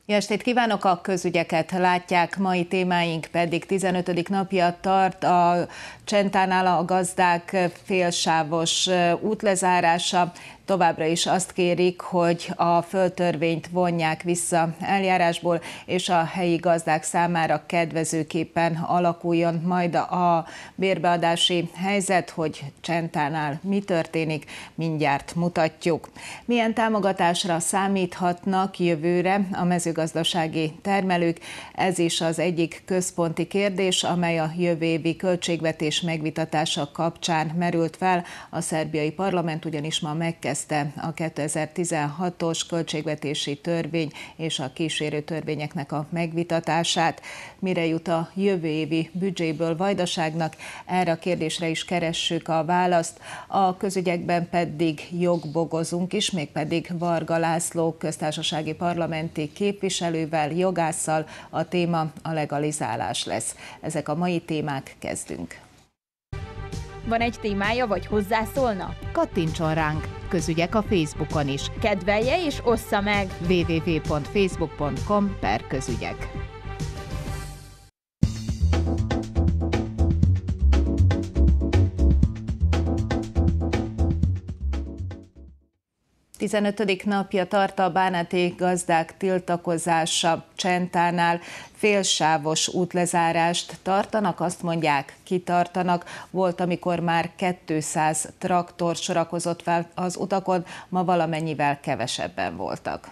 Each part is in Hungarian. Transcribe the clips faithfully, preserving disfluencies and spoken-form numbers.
Jó estét kívánok! A közügyeket látják, mai témáink pedig tizenötödik napja tart a Csentánál a gazdák félsávos útlezárása. Továbbra is azt kérik, hogy a földtörvényt vonják vissza eljárásból, és a helyi gazdák számára kedvezőképpen alakuljon majd a bérbeadási helyzet. Hogy Csentánál mi történik, mindjárt mutatjuk. Milyen támogatásra számíthatnak jövőre a mezőgazdasági termelők? Ez is az egyik központi kérdés, amely a jövő évi költségvetés megvitatása kapcsán merült fel. A szerbiai parlament ugyanis ma megkezdte a kétezer-tizenhatos költségvetési törvény és a kísérő törvényeknek a megvitatását. Mire jut a jövő évi büdzséből Vajdaságnak? Erre a kérdésre is keressük a választ. A közügyekben pedig jogbogozunk is, mégpedig Varga László köztársasági parlamenti képviselővel, jogásszal. A téma a legalizálás lesz. Ezek a mai témák, kezdünk. Van egy témája, vagy hozzászólna? Kattintson ránk! Közügyek a Facebookon is. Kedvelje és ossza meg! double-u double-u double-u pont facebook pont com per közügyek. tizenötödik napja tart a bánáti gazdák tiltakozása Csentánál. Félsávos útlezárást tartanak, azt mondják, kitartanak. Volt, amikor már kétszáz traktor sorakozott fel az utakon, ma valamennyivel kevesebben voltak.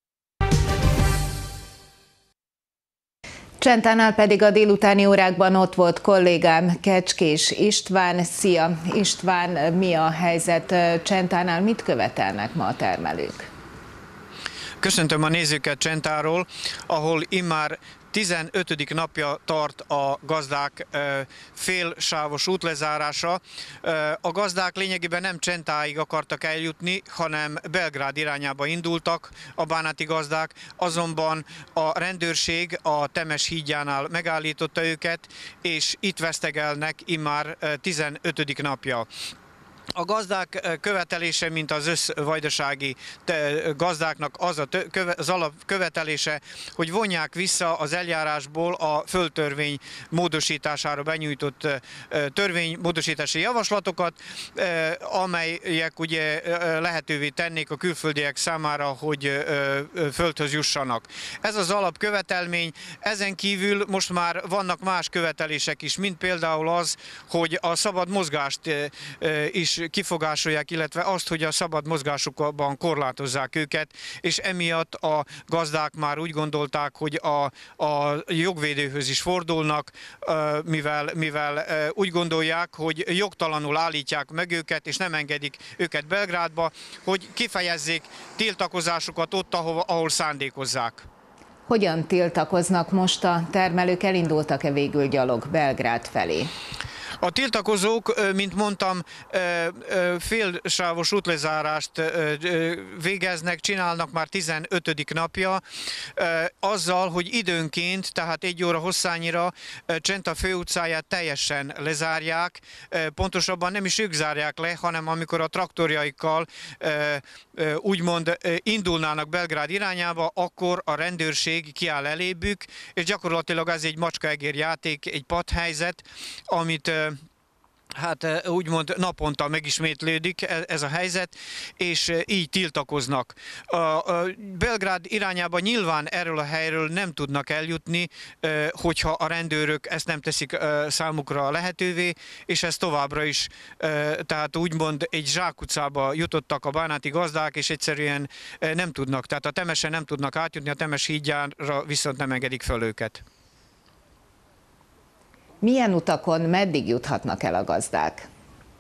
Csentánál pedig a délutáni órákban ott volt kollégám, Kecskés István. Szia István, mi a helyzet Csentánál, mit követelnek ma a termelők? Köszöntöm a nézőket Csentáról, ahol immár tizenötödik napja tart a gazdák félsávos útlezárása. A gazdák lényegében nem Csentáig akartak eljutni, hanem Belgrád irányába indultak a bánáti gazdák, azonban a rendőrség a Temes hídjánál megállította őket, és itt vesztegelnek immár tizenötödik napja. A gazdák követelése, mint az összvajdasági gazdáknak az, a az alapkövetelése, hogy vonják vissza az eljárásból a földtörvény módosítására benyújtott törvénymódosítási javaslatokat, amelyek ugye lehetővé tennék a külföldiek számára, hogy földhöz jussanak. Ez az alapkövetelmény, ezen kívül most már vannak más követelések is, mint például az, hogy a szabad mozgást is kifogásolják, illetve azt, hogy a szabad mozgásukban korlátozzák őket, és emiatt a gazdák már úgy gondolták, hogy a, a jogvédőhöz is fordulnak, mivel, mivel úgy gondolják, hogy jogtalanul állítják meg őket, és nem engedik őket Belgrádba, hogy kifejezzék tiltakozásukat ott, ahol, ahol szándékozzák. Hogyan tiltakoznak most a termelők? Elindultak-e végül gyalog Belgrád felé? A tiltakozók, mint mondtam, félsávos útlezárást végeznek, csinálnak már tizenötödik napja, azzal, hogy időnként, tehát egy óra hosszányira Csenta főutcáját teljesen lezárják, pontosabban nem is ők zárják le, hanem amikor a traktorjaikkal úgymond indulnának Belgrád irányába, akkor a rendőrség kiáll elébük, és gyakorlatilag ez egy macska-egér játék, egy patthelyzet, amit hát úgymond naponta megismétlődik ez a helyzet, és így tiltakoznak. A Belgrád irányába nyilván erről a helyről nem tudnak eljutni, hogyha a rendőrök ezt nem teszik számukra lehetővé, és ez továbbra is, tehát úgymond egy zsákutcába jutottak a bánáti gazdák, és egyszerűen nem tudnak, tehát a Temesen nem tudnak átjutni, a Temes hídjára viszont nem engedik fel őket. Milyen utakon meddig juthatnak el a gazdák?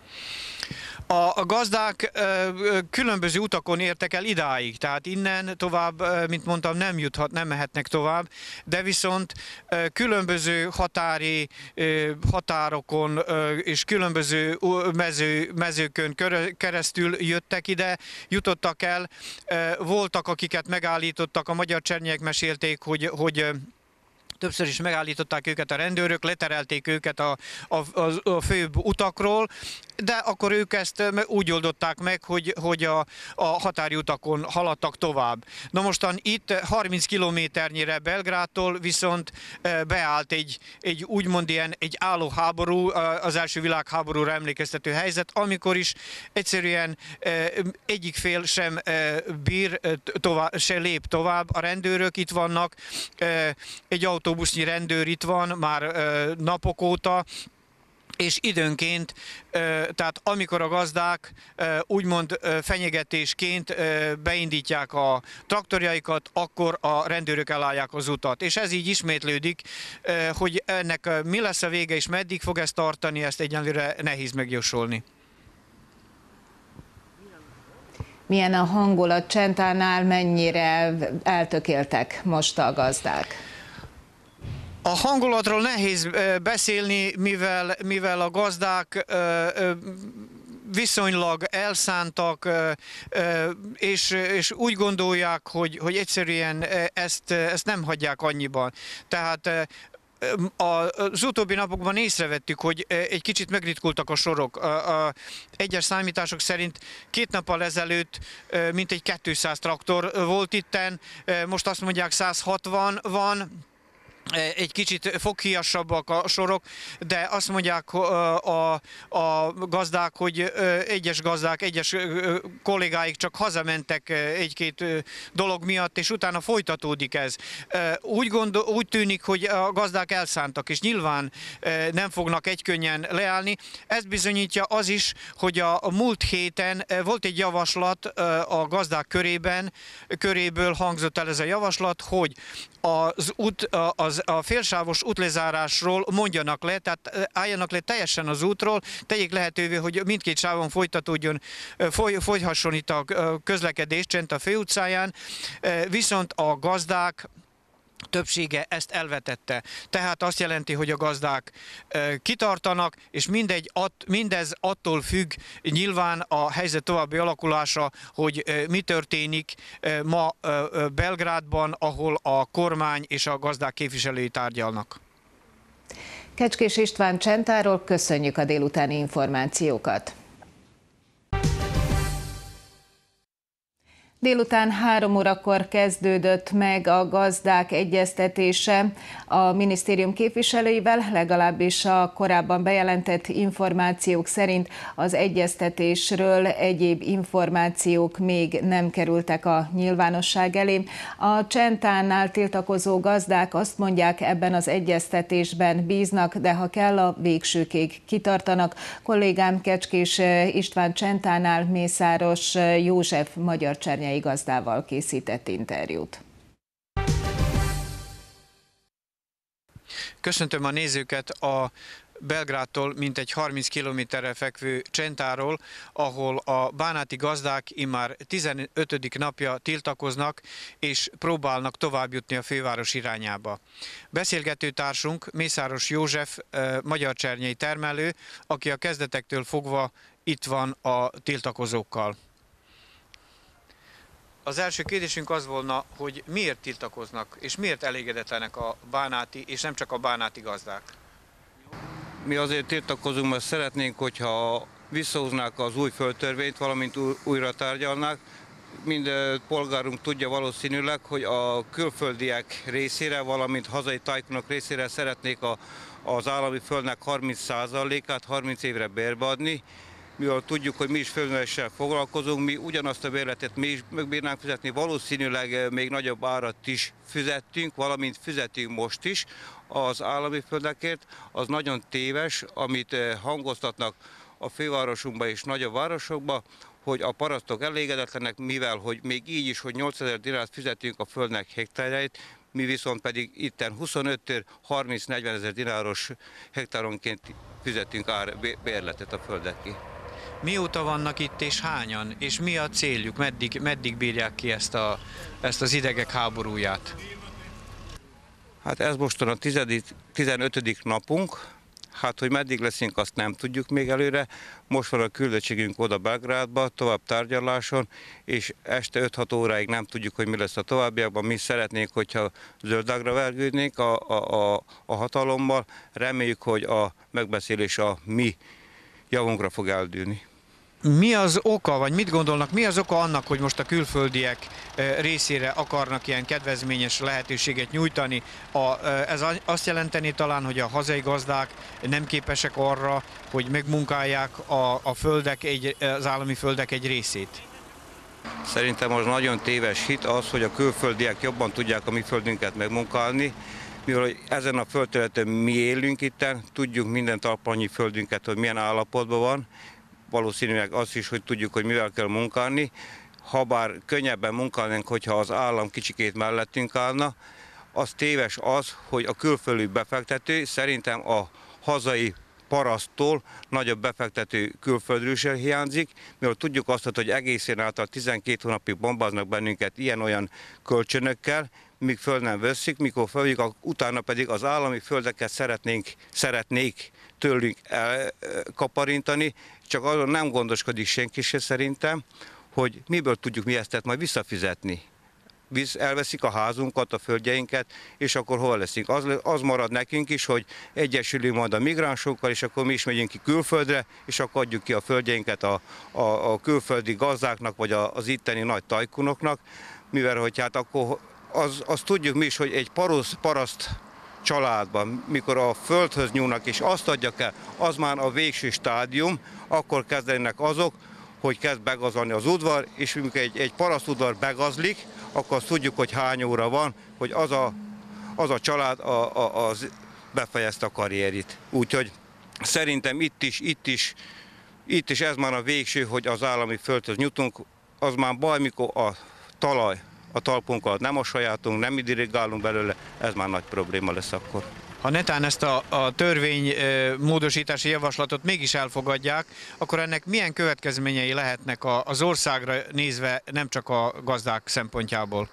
A gazdák különböző utakon értek el idáig, tehát innen tovább, mint mondtam, nem juthat, nem mehetnek tovább, de viszont különböző határi határokon és különböző mező, mezőkön keresztül jöttek ide, jutottak el. Voltak, akiket megállítottak, a magyar csernyek mesélték, hogy, hogy Többször is megállították őket a rendőrök, leterelték őket a, a, a, a főbb utakról, de akkor ők ezt úgy oldották meg, hogy, hogy a, a határjutakon haladtak tovább. Na mostan itt harminc kilométernyire Belgrádtól viszont beállt egy, egy úgymond ilyen egy álló háború, az első világháborúra emlékeztető helyzet, amikor is egyszerűen egyik fél sem bír tovább, se lép tovább. A rendőrök itt vannak, egy autóbusznyi rendőr itt van már napok óta, és időnként, tehát amikor a gazdák úgymond fenyegetésként beindítják a traktorjaikat, akkor a rendőrök elállják az utat. És ez így ismétlődik, hogy ennek mi lesz a vége és meddig fog ezt tartani, ezt egyenlőre nehéz megjósolni. Milyen a hangulat Csentánál, mennyire eltökéltek most a gazdák? A hangulatról nehéz beszélni, mivel, mivel a gazdák viszonylag elszántak, és, és úgy gondolják, hogy, hogy egyszerűen ezt, ezt nem hagyják annyiban. Tehát az utóbbi napokban észrevettük, hogy egy kicsit megritkultak a sorok. A egyes számítások szerint két nappal ezelőtt mintegy kétszáz traktor volt itten, most azt mondják száz hatvan van. Egy kicsit foghíjasabbak a sorok, de azt mondják a, a gazdák, hogy egyes gazdák, egyes kollégáik csak hazamentek egy-két dolog miatt, és utána folytatódik ez. Úgy, gondol, úgy tűnik, hogy a gazdák elszántak, és nyilván nem fognak egykönnyen leállni. Ezt bizonyítja az is, hogy a múlt héten volt egy javaslat a gazdák körében, köréből hangzott el ez a javaslat, hogy az út, az a félsávos útlezárásról mondjanak le, tehát álljanak le teljesen az útról, tegyék lehetővé, hogy mindkét sávon folytatódjon, foly, folyhasson itt a közlekedés Csenta főutcáján, viszont a gazdák többsége ezt elvetette. Tehát azt jelenti, hogy a gazdák kitartanak, és mindegy, att, mindez attól függ nyilván a helyzet további alakulása, hogy mi történik ma Belgrádban, ahol a kormány és a gazdák képviselői tárgyalnak. Kecskés István Csentáról köszönjük a délutáni információkat. Délután három órakor kezdődött meg a gazdák egyeztetése a minisztérium képviselőivel, legalábbis a korábban bejelentett információk szerint az egyeztetésről egyéb információk még nem kerültek a nyilvánosság elé. A Csentánál tiltakozó gazdák azt mondják, ebben az egyeztetésben bíznak, de ha kell, a végsőkig kitartanak. Kollégám Kecskés István Csentánál Mészáros József magyarcsernyei gazdával készített interjút. Köszöntöm a nézőket a Belgrádtól mintegy harminc kilométerre fekvő Csentáról, ahol a bánáti gazdák immár tizenötödik napja tiltakoznak és próbálnak továbbjutni a főváros irányába. Beszélgető társunk Mészáros József, magyarcsernyei termelő, aki a kezdetektől fogva itt van a tiltakozókkal. Az első kérdésünk az volna, hogy miért tiltakoznak, és miért elégedetlenek a bánáti, és nem csak a bánáti gazdák? Mi azért tiltakozunk, mert szeretnénk, hogyha visszahúznák az új földtörvényt, valamint újra tárgyalnák. Minden polgárunk tudja valószínűleg, hogy a külföldiek részére, valamint hazai tajkunok részére szeretnék a, az állami földnek harminc százalékát harminc évre bérbe adni. Mivel tudjuk, hogy mi is földműveléssel foglalkozunk, mi ugyanazt a bérletet mi is megbírnánk fizetni, valószínűleg még nagyobb árat is fizettünk, valamint fizetünk most is az állami földekért. Az nagyon téves, amit hangoztatnak a fővárosunkba és nagyobb városokba, hogy a parasztok elégedetlenek, mivel hogy még így is, hogy nyolcezer dinárt fizetünk a földnek hektárjait, mi viszont pedig itten huszonöttől harminc-negyven ezer dináros hektáronként fizetünk ár bérletet a földekig. Mióta vannak itt és hányan, és mi a céljuk, meddig, meddig bírják ki ezt, a, ezt az idegek háborúját? Hát ez mostan a tizenötödik napunk, Hát, hogy meddig leszünk, azt nem tudjuk még előre. Most van a küldöttségünk oda Belgrádba, tovább tárgyaláson, és este öt-hat óráig nem tudjuk, hogy mi lesz a továbbiakban. Mi szeretnénk, hogyha zöldágra vergődnénk a, a, a, a hatalommal. Reméljük, hogy a megbeszélés a mi javunkra fog eldőlni. Mi az oka, vagy mit gondolnak, mi az oka annak, hogy most a külföldiek részére akarnak ilyen kedvezményes lehetőséget nyújtani? A, ez azt jelenteni talán, hogy a hazai gazdák nem képesek arra, hogy megmunkálják a, a földek egy, az állami földek egy részét? Szerintem az nagyon téves hit az, hogy a külföldiek jobban tudják a mi földünket megmunkálni, mivel ezen a földterületen mi élünk itten, tudjuk minden talpannyi földünket, hogy milyen állapotban van, valószínűleg azt is, hogy tudjuk, hogy mivel kell munkálni, habár könnyebben munkálnánk, hogyha az állam kicsikét mellettünk állna, az téves az, hogy a külföldi befektető szerintem a hazai paraszttól nagyobb befektető külföldről sem hiányzik, mivel tudjuk azt, hogy egészen által tizenkét hónapig bombáznak bennünket ilyen-olyan kölcsönökkel, míg föl nem veszik, mikor följük, utána pedig az állami földeket szeretnénk, szeretnék tőlünk elkaparintani, csak azon nem gondoskodik senki se szerintem, hogy miből tudjuk mi ezt majd visszafizetni. Visz, elveszik a házunkat, a földjeinket, és akkor hol leszünk? Az, az marad nekünk is, hogy egyesülünk majd a migránsokkal, és akkor mi is megyünk ki külföldre, és akkor adjuk ki a földjeinket a, a, a külföldi gazdáknak, vagy a, az itteni nagy tajkunoknak, mivel hogy hát akkor az, az tudjuk mi is, hogy egy parosz, paraszt családban, mikor a földhöz nyúlnak és azt adják el, az már a végső stádium, akkor kezdenek azok, hogy kezd begazolni az udvar, és amikor egy, egy parasztudvar begazlik, akkor azt tudjuk, hogy hány óra van, hogy az a, az a család a, a, az befejezte a karrierit. Úgyhogy szerintem itt is, itt is, itt is ez már a végső, hogy az állami földhöz nyitunk, az már baj, mikor a talaj, a talpunk alatt nem a sajátunk, nem irrigálunk belőle, ez már nagy probléma lesz akkor. Ha netán ezt a, a törvény módosítási javaslatot mégis elfogadják, akkor ennek milyen következményei lehetnek az országra nézve, nem csak a gazdák szempontjából?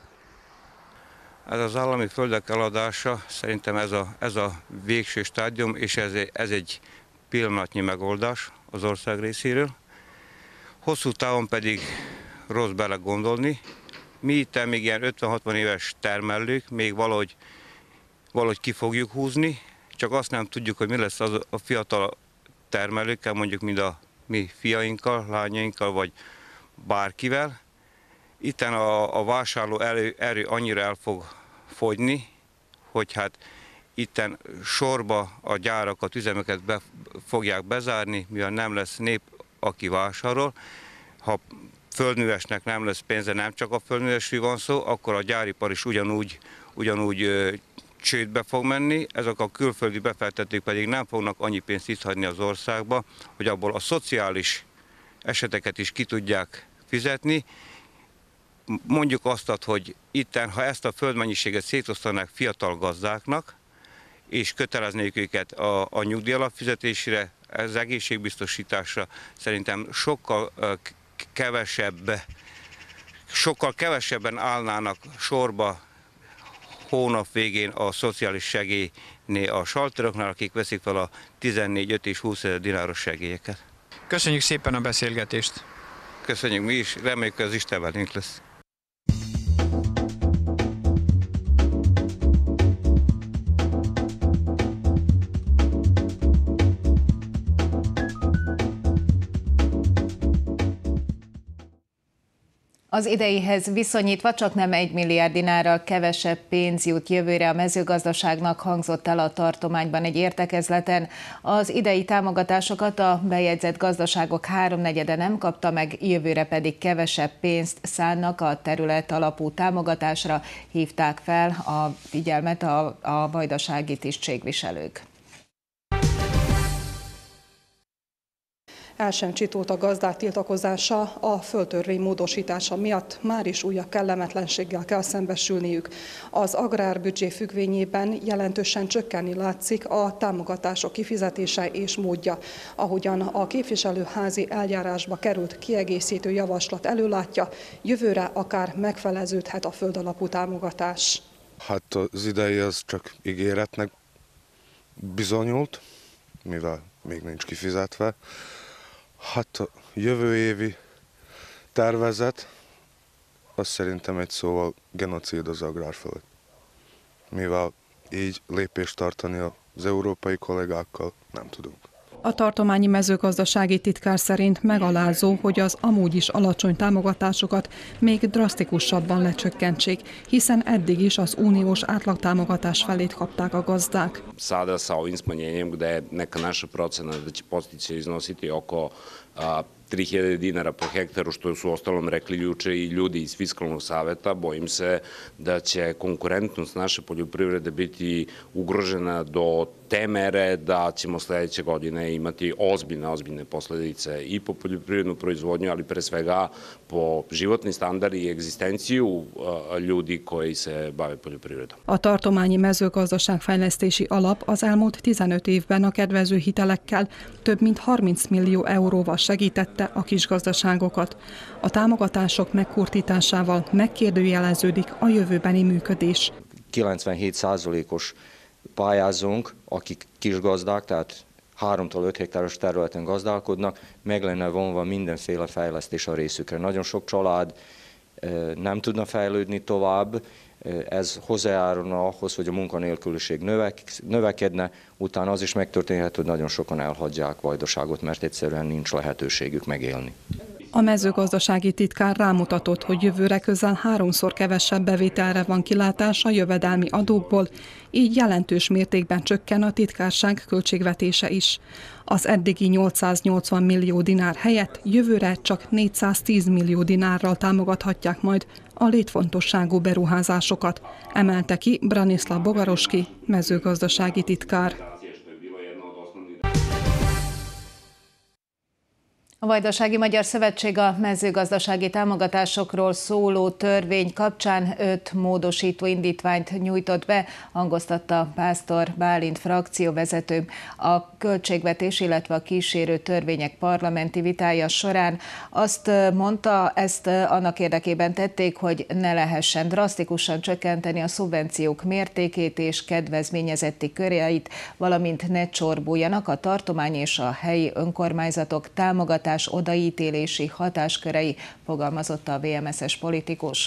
Ez az állami földek eladása, szerintem ez a, ez a végső stádium, és ez, ez egy pillanatnyi megoldás az ország részéről. Hosszú távon pedig rossz bele gondolni. Mi itt még ilyen ötven-hatvan éves termelők, még valahogy valahogy ki fogjuk húzni, csak azt nem tudjuk, hogy mi lesz az a fiatal termelőkkel, mondjuk mind a mi fiainkkal, lányainkkal, vagy bárkivel. Itten a, a vásárló erő, erő annyira el fog fogyni, hogy hát itten sorba a gyárakat, üzemeket be, fogják bezárni, mivel nem lesz nép, aki vásárol. Ha földművesnek nem lesz pénze, nem csak a földművesről van szó, akkor a gyáripar is ugyanúgy, ugyanúgy csődbe fog menni, ezek a külföldi befektetők pedig nem fognak annyi pénzt itt hagyni az országba, hogy abból a szociális eseteket is ki tudják fizetni. Mondjuk azt, hogy itten, ha ezt a földmennyiséget szétosztanák fiatal gazdáknak, és köteleznék őket a, a nyugdíjalapfizetésre, az egészségbiztosításra, szerintem sokkal kevesebb, sokkal kevesebben állnának sorba hónap végén a szociális segélynél a salteroknál, akik veszik fel a tizennégy, öt és húsz ezer dináros segélyeket. Köszönjük szépen a beszélgetést! Köszönjük mi is, reméljük, hogy az Isten velünk lesz. Az ideihez viszonyítva csak nem egy milliárd dinárral kevesebb pénz jut jövőre a mezőgazdaságnak, hangzott el a tartományban egy értekezleten. Az idei támogatásokat a bejegyzett gazdaságok háromnegyede nem kapta meg, jövőre pedig kevesebb pénzt szánnak a terület alapú támogatásra, hívták fel a figyelmet a, a vajdasági tisztségviselők. El sem csitolt a gazdák tiltakozása, a földtörvény módosítása miatt már is újabb kellemetlenséggel kell szembesülniük. Az agrárbüdzsé függvényében jelentősen csökkenni látszik a támogatások kifizetése és módja. Ahogyan a képviselőházi eljárásba került kiegészítő javaslat előlátja, jövőre akár megfeleződhet a földalapú támogatás. Hát az idei az csak ígéretnek bizonyult, mivel még nincs kifizetve. Hát a jövő évi tervezet, az szerintem egy szóval genocid az agrár fölött. Mivel így lépést tartani az európai kollégákkal nem tudunk. A tartományi mezőgazdasági titkár szerint megalázó, hogy az amúgy is alacsony támogatásokat még drasztikusabban lecsökkentsék, hiszen eddig is az uniós átlagtámogatás felét kapták a gazdák. Sada sa ovim smanjenjem, gde je neka naša procena da će podsticaji iznositi oko tri hiljade dinara po hektaru, što su ostalom rekli juče i ljudi iz Fiskalnog saveta, bojim se da će konkurentnost naše poljoprivrede biti ugrožena do te mere da ćemo sledeće godine imati ozbiljne, ozbiljne posledice i po poljoprivrednu proizvodnju, ali pre svega po životni standard i egzistenciju ljudi koji se bave poljoprivredom. A tartományi mezőgazdaságfejlesztési alap az elmúlt tizenöt évben a kedvező hitelekkel több mint harminc millió euróval segítette a kisgazdaságokat. A támogatások megkurtításával megkérdőjeleződik a jövőbeni működés. kilencvenhét százalékos pályázónk, akik kisgazdák, tehát háromtól öt hektáros területen gazdálkodnak, meg lenne vonva mindenféle fejlesztés a részükre. Nagyon sok család nem tudna fejlődni tovább, ez hozzájárulna ahhoz, hogy a munkanélküliség növekedne, utána az is megtörténhet, hogy nagyon sokan elhagyják Vajdaságot, mert egyszerűen nincs lehetőségük megélni. A mezőgazdasági titkár rámutatott, hogy jövőre közel háromszor kevesebb bevételre van kilátás a jövedelmi adókból, így jelentős mértékben csökken a titkárság költségvetése is. Az eddigi nyolcszáznyolcvan millió dinár helyett jövőre csak négyszáztíz millió dinárral támogathatják majd a létfontosságú beruházásokat, emelte ki Branislav Bogaroski, mezőgazdasági titkár. A Vajdasági Magyar Szövetség a mezőgazdasági támogatásokról szóló törvény kapcsán öt módosító indítványt nyújtott be, hangoztatta Pásztor Bálint frakcióvezető. A költségvetés, illetve a kísérő törvények parlamenti vitája során azt mondta, ezt annak érdekében tették, hogy ne lehessen drasztikusan csökkenteni a szubvenciók mértékét és kedvezményezetti köreit, valamint ne csorbuljanak a tartomány és a helyi önkormányzatok támogatását odaítélési hatáskörei, fogalmazott a vé em es-es politikus.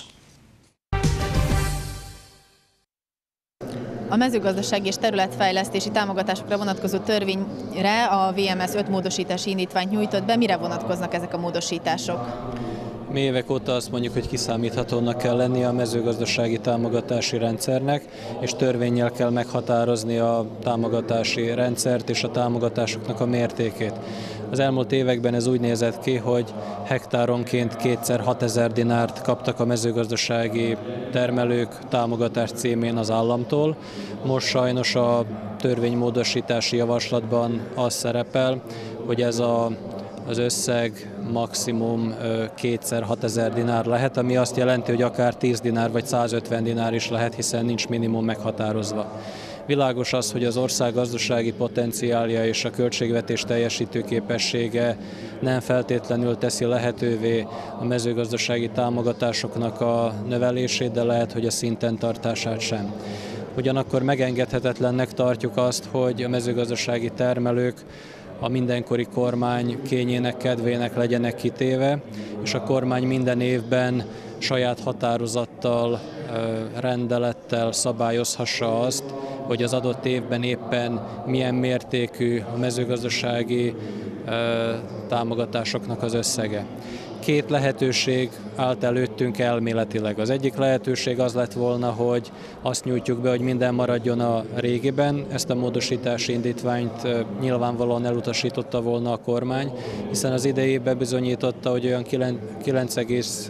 A mezőgazdasági és területfejlesztési támogatásokra vonatkozó törvényre a vé em es öt módosítási indítványt nyújtott be. Mire vonatkoznak ezek a módosítások? Mi évek óta azt mondjuk, hogy kiszámíthatónak kell lennie a mezőgazdasági támogatási rendszernek, és törvénnyel kell meghatározni a támogatási rendszert és a támogatásoknak a mértékét. Az elmúlt években ez úgy nézett ki, hogy hektáronként kétszer hatezer dinárt kaptak a mezőgazdasági termelők támogatás címén az államtól. Most sajnos a törvénymódosítási javaslatban az szerepel, hogy ez a az összeg maximum kétszer hatezer dinár lehet, ami azt jelenti, hogy akár tíz dinár vagy százötven dinár is lehet, hiszen nincs minimum meghatározva. Világos az, hogy az ország gazdasági potenciálja és a költségvetés teljesítő képessége nem feltétlenül teszi lehetővé a mezőgazdasági támogatásoknak a növelését, de lehet, hogy a szinten tartását sem. Ugyanakkor megengedhetetlennek tartjuk azt, hogy a mezőgazdasági termelők a mindenkori kormány kényének, kedvének legyenek kitéve, és a kormány minden évben saját határozattal, rendelettel szabályozhassa azt, hogy az adott évben éppen milyen mértékű a mezőgazdasági támogatásoknak az összege. Két lehetőség állt előttünk elméletileg. Az egyik lehetőség az lett volna, hogy azt nyújtjuk be, hogy minden maradjon a régiben. Ezt a módosítási indítványt nyilvánvalóan elutasította volna a kormány, hiszen az idejében bizonyította, hogy olyan kilenc egész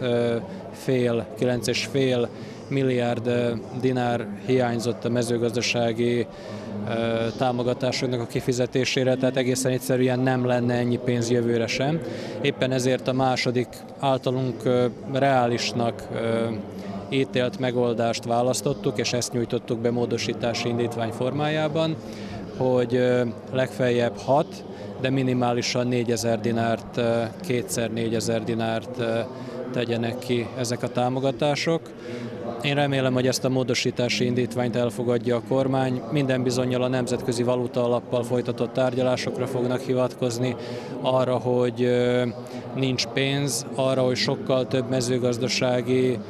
öt milliárd dinár hiányzott a mezőgazdasági támogatásoknak a kifizetésére, tehát egészen egyszerűen nem lenne ennyi pénz jövőre sem. Éppen ezért a második általunk reálisnak ítélt megoldást választottuk, és ezt nyújtottuk be módosítási indítvány formájában, hogy legfeljebb hat, de minimálisan négyezer dinárt, kétszer négyezer dinárt tegyenek ki ezek a támogatások. Én remélem, hogy ezt a módosítási indítványt elfogadja a kormány. Minden bizonnyal a Nemzetközi Valuta Alappal folytatott tárgyalásokra fognak hivatkozni, arra, hogy nincs pénz, arra, hogy sokkal több mezőgazdasági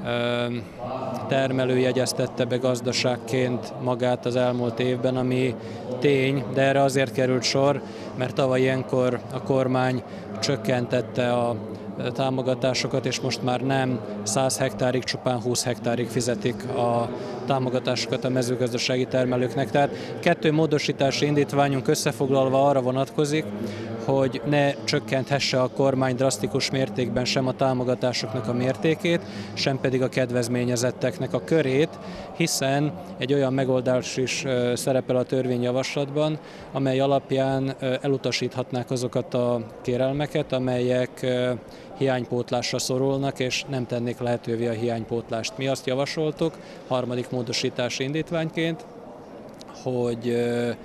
termelő jegyeztette be gazdaságként magát az elmúlt évben, ami tény, de erre azért került sor, mert tavaly ilyenkor a kormány csökkentette a támogatásokat, és most már nem száz hektárig, csupán húsz hektárig fizetik a támogatásokat a mezőgazdasági termelőknek. Tehát kettő módosítási indítványunk összefoglalva arra vonatkozik, hogy ne csökkenthesse a kormány drasztikus mértékben sem a támogatásoknak a mértékét, sem pedig a kedvezményezetteknek a körét, hiszen egy olyan megoldás is szerepel a törvényjavaslatban, amely alapján elutasíthatnák azokat a kérelmeket, amelyek hiánypótlásra szorulnak, és nem tennék lehetővé a hiánypótlást. Mi azt javasoltuk, harmadik módosítási indítványként, hogy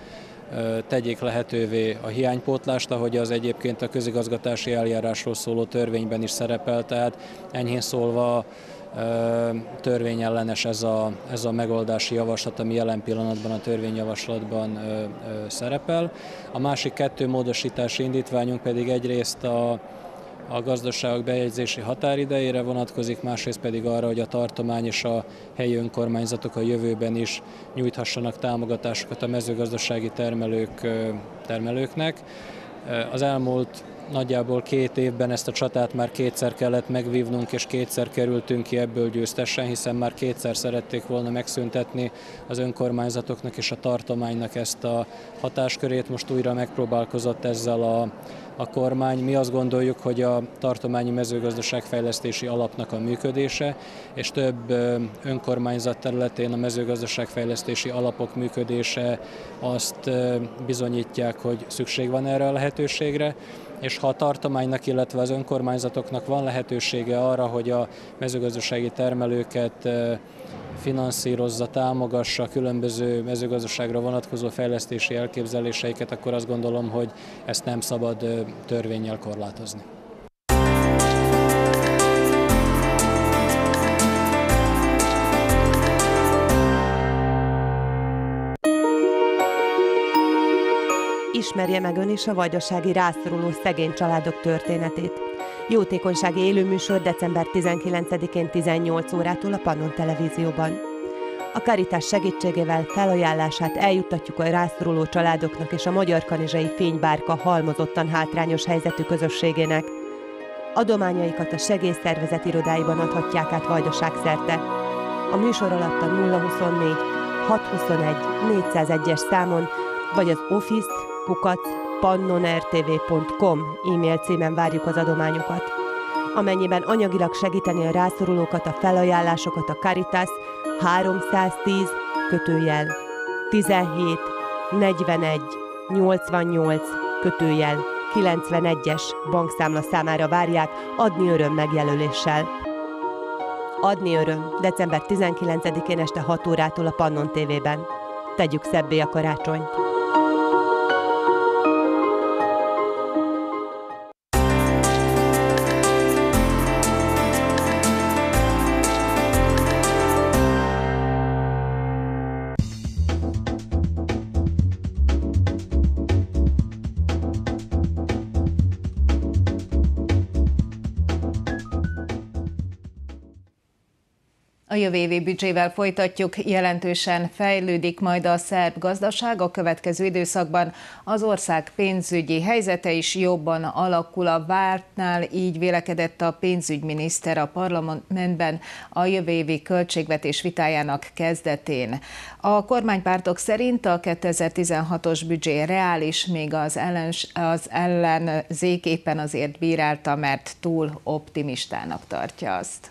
tegyék lehetővé a hiánypótlást, ahogy az egyébként a közigazgatási eljárásról szóló törvényben is szerepel, tehát enyhén szólva törvényellenes ez a, ez a megoldási javaslat, ami jelen pillanatban a törvényjavaslatban szerepel. A másik kettő módosítási indítványunk pedig egyrészt a a gazdaságok bejegyzési határidejére vonatkozik, másrészt pedig arra, hogy a tartomány és a helyi önkormányzatok a jövőben is nyújthassanak támogatásokat a mezőgazdasági termelők, termelőknek. Az elmúlt nagyjából két évben ezt a csatát már kétszer kellett megvívnunk, és kétszer kerültünk ki ebből győztesen, hiszen már kétszer szerették volna megszüntetni az önkormányzatoknak és a tartománynak ezt a hatáskörét. Most újra megpróbálkozott ezzel a, a kormány. Mi azt gondoljuk, hogy a tartományi mezőgazdaságfejlesztési alapnak a működése, és több önkormányzat területén a mezőgazdaságfejlesztési alapok működése azt bizonyítják, hogy szükség van erre a lehetőségre, és ha a tartománynak, illetve az önkormányzatoknak van lehetősége arra, hogy a mezőgazdasági termelőket finanszírozza, támogassa különböző mezőgazdaságra vonatkozó fejlesztési elképzeléseiket, akkor azt gondolom, hogy ezt nem szabad törvénnyel korlátozni. Ismerje meg ön is a vajdasági rászoruló szegény családok történetét. Jótékonysági élőműsor december tizenkilencedikén tizennyolc órától a Pannon Televízióban. A Karitás segítségével felajánlását eljuttatjuk a rászoruló családoknak és a Magyar Kanizsai Fénybárka halmozottan hátrányos helyzetű közösségének. Adományaikat a segélyszervezet irodáiban adhatják át Vajdaságszerte. A műsor alatt a nulla huszonnégy hatszázhuszonegy négyszázegyes számon, vagy az office kukac pannonertv pont com e-mail címen várjuk az adományokat. Amennyiben anyagilag segíteni a rászorulókat, a felajánlásokat a Caritas háromszáztíz kötőjel tizenhét negyvenegy nyolcvannyolc kötőjel kilencvenegyes bankszámla számára várják Adni Öröm megjelöléssel. Adni Öröm december tizenkilencedikén este hat órától a Pannon tévében. Tegyük szebbé a karácsonyt! A jövő évi büdzsével folytatjuk, jelentősen fejlődik majd a szerb gazdaság a következő időszakban. Az ország pénzügyi helyzete is jobban alakul a vártnál, így vélekedett a pénzügyminiszter a parlamentben a jövő évi költségvetés vitájának kezdetén. A kormánypártok szerint a kétezer-tizenhatos büdzsé reális, még az, ellen, az ellenzék éppen azért bírálta, mert túl optimistának tartja azt.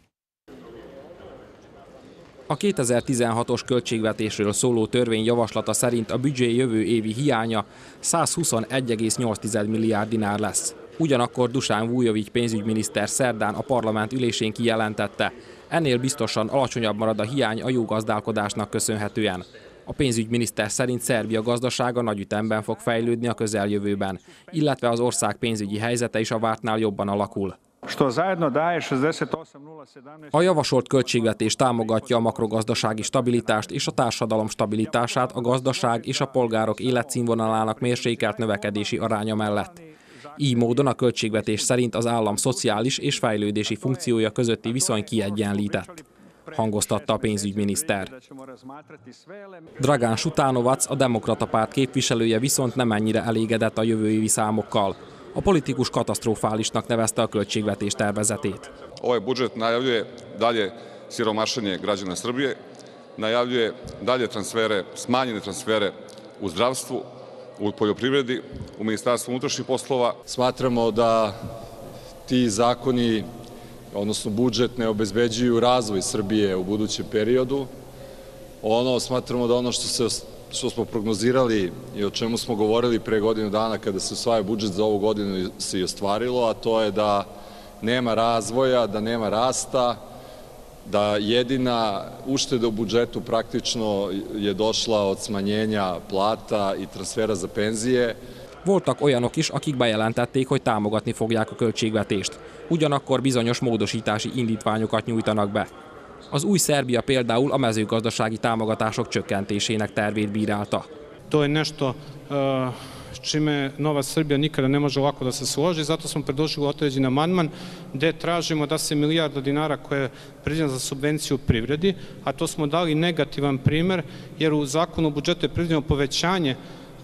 A kétezer-tizenhatos költségvetésről szóló törvényjavaslata szerint a büdzsé jövő évi hiánya százhuszonegy egész nyolc milliárd dinár lesz. Ugyanakkor Dušan Vujović pénzügyminiszter szerdán a parlament ülésén kijelentette, ennél biztosan alacsonyabb marad a hiány a jó gazdálkodásnak köszönhetően. A pénzügyminiszter szerint Szerbia gazdasága nagy ütemben fog fejlődni a közeljövőben, illetve az ország pénzügyi helyzete is a vártnál jobban alakul. A javasolt költségvetés támogatja a makrogazdasági stabilitást és a társadalom stabilitását a gazdaság és a polgárok életszínvonalának mérsékelt növekedési aránya mellett. Így módon a költségvetés szerint az állam szociális és fejlődési funkciója közötti viszony kiegyenlített, hangoztatta a pénzügyminiszter. Dragán Šutanovac, a Demokrata Párt képviselője viszont nem ennyire elégedett a jövő évi számokkal. A politikus katasztrofálisnak nevezte a költségvetés tervezetét. Ovaj budžet najavljuje dalje siromašenje građana Srbije, najavljuje dalje transfere, smanjene transfere u zdravstvu, u poljoprivredi, u Ministarstvu unutrašnjih poslova. Smatramo da ti zakoni, odnosno budžet, ne obezbeđuju razvoj Srbije u budućem periodu. Ono, smatramo da ono što se što smo prognozirali i o čemu smo govorili pre godinu dana kada se usvajao budžet za ovu godinu se i ostvarilo, a to je da nema razvoja, da nema rasta, da jedina ušteda u budžetu praktično je došla od smanjenja plata i transfera za penzije. Voltak olyanok is, akik bejelentették, hogy támogatni fogják a költségvetést. Ugyanakkor bizonyos módosítási indítványokat nyújtanak be. Az új Szerbia például a mezőgazdasági támogatások csökkentésének tervét bírálta. To je nešto s čime Nova Srbija nikada ne može lako da se složi, zato smo predložili određen amandman gde tražimo da se milijarda dinara koja je predviđena za subvenciju privredi, a to smo dali negativan primer jer u zakonu o budžetu je predviđeno povećanje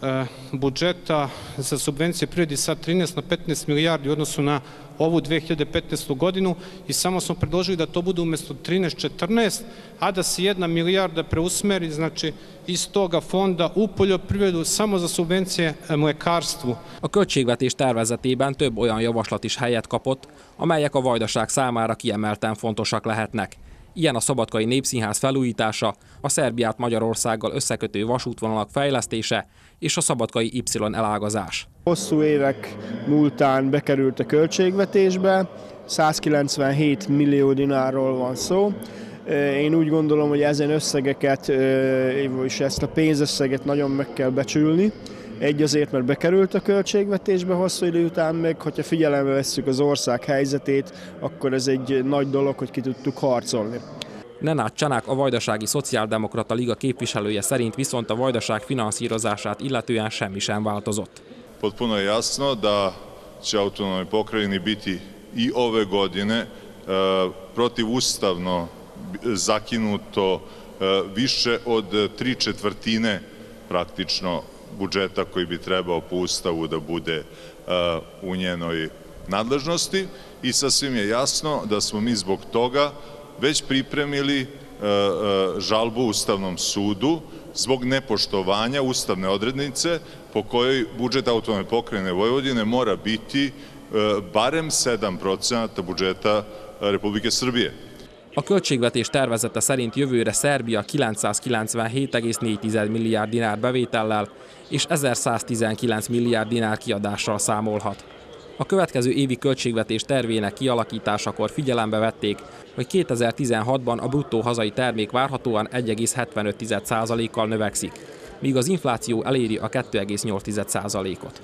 budžeta za subvencije privredi sa trinaest na petnaest milijardi u odnosu na ovu dve hiljade petnaestu godinu i samo smo predložili da to bude umesto trinaest četrnaest, a da se jedna milijarda preusmeri, znači iz toga fonda u poljoprivredu samo za subvencije mlekarstvu. A költségvetés tervezetében több olyan javaslat is helyet kapott, amelyek a Vajdaság számára kiemelten fontosak lehetnek. Ilyen a Szabadkai Népszínház felújítása, a Szerbiát Magyarországgal összekötő vasútvonalak fejlesztése és a szabadkai Y elágazás. Hosszú évek múltán bekerült a költségvetésbe, százkilencvenhét millió dinárról van szó. Én úgy gondolom, hogy ezen összegeket és ezt a pénzösszeget nagyon meg kell becsülni. Egy azért, mert bekerült a költségvetésbe hosszú idő után, meg hogyha figyelembe vesszük az ország helyzetét, akkor ez egy nagy dolog, hogy ki tudtuk harcolni. Nenad Csanák, a Vajdasági Szociáldemokrata Liga képviselője szerint viszont a Vajdaság finanszírozását illetően semmi sem változott. Potpuno je jasno da će autonomnoj pokrajini biti i ove godine protivustavno zakinuto više od tri četvrtine praktično budžeta koji bi trebao po Ustavu da bude u njenoj nadležnosti i sasvim je jasno da smo mi zbog toga već pripremili žalbu Ustavnom sudu zbog nepoštovanja ustavne odrednice po kojoj budžet autonomne pokrajine Vojvodine mora biti barem sedem procenata budžeta Republike Srbije. A költségvetés tervezete szerint jövőre Szerbia kilencszázkilencvenhét egész négy milliárd dinár bevétellel és ezerszáztizenkilenc milliárd dinár kiadással számolhat. A következő évi költségvetés tervének kialakításakor figyelembe vették, hogy kétezer-tizenhatban a bruttó hazai termék várhatóan egy egész hetvenöt százalékkal növekszik, míg az infláció eléri a kettő egész nyolc százalékot.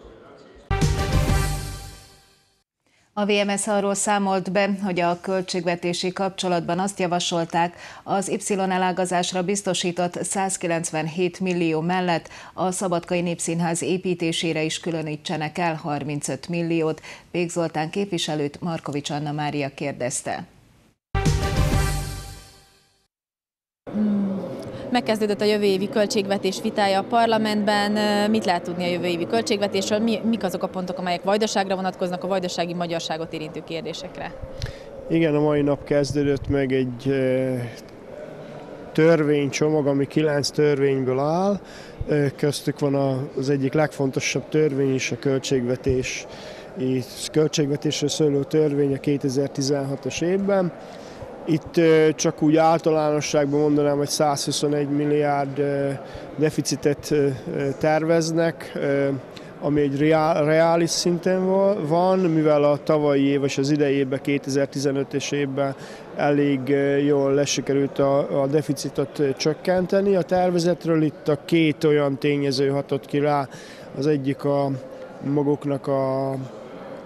A vé em es arról számolt be, hogy a költségvetési kapcsolatban azt javasolták, az Y elágazásra biztosított százkilencvenhét millió mellett a Szabadkai Népszínház építésére is különítsenek el harmincöt milliót. Pék Zoltán képviselőt Markovics Anna Mária kérdezte. Megkezdődött a jövő évi költségvetés vitája a parlamentben. Mit lehet tudni a jövő évi költségvetésről? Mi, mik azok a pontok, amelyek Vajdaságra vonatkoznak, a vajdasági magyarságot érintő kérdésekre? Igen, a mai nap kezdődött meg egy törvénycsomag, ami kilenc törvényből áll. Köztük van az egyik legfontosabb törvény is, a költségvetés. Költségvetésről szóló törvény a kétezer-tizenhatos évben. Itt csak úgy általánosságban mondanám, hogy százhuszonegy milliárd deficitet terveznek, ami egy reális szinten van, mivel a tavalyi év és az idei évben, kétezer-tizenötös évben elég jól lesikerült a, a deficitot csökkenteni. A tervezetről itt a két olyan tényező hatott ki rá, az egyik a maguknak a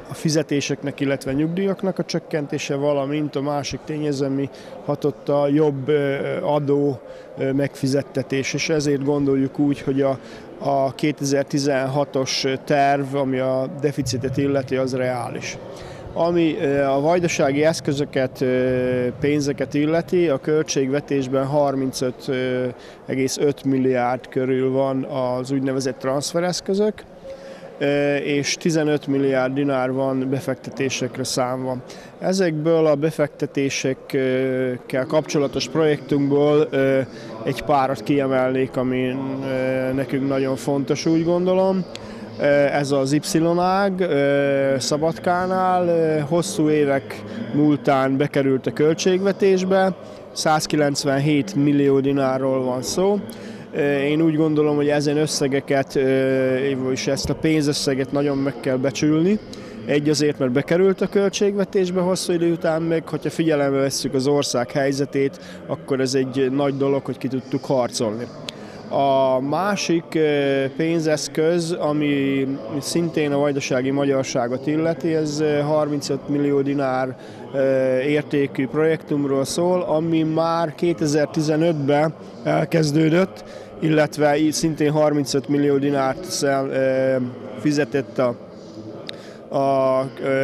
a fizetéseknek, illetve nyugdíjaknak a csökkentése, valamint a másik tényező, ami hatott a jobb adó megfizettetés, és ezért gondoljuk úgy, hogy a, a kétezer-tizenhatos terv, ami a deficitet illeti, az reális. Ami a vajdasági eszközöket, pénzeket illeti, a költségvetésben harmincöt egész öt milliárd körül van az úgynevezett transfereszközök, és tizenöt milliárd dinár van befektetésekre számva. Ezekből a befektetésekkel kapcsolatos projektunkból egy párat kiemelnék, ami nekünk nagyon fontos, úgy gondolom. Ez az Y-ág Szabadkánál hosszú évek múltán bekerült a költségvetésbe, százkilencvenhét millió dinárról van szó. Én úgy gondolom, hogy ezen összegeket, és ezt a pénzösszeget nagyon meg kell becsülni. Egy azért, mert bekerült a költségvetésbe hosszú idő után, meg hogyha figyelembe vesszük az ország helyzetét, akkor ez egy nagy dolog, hogy ki tudtuk harcolni. A másik pénzeszköz, ami szintén a vajdasági magyarságot illeti, ez harmincöt millió dinár értékű projektumról szól, ami már kétezer-tizenötben elkezdődött, illetve szintén harmincöt millió dinárt fizetett a, a,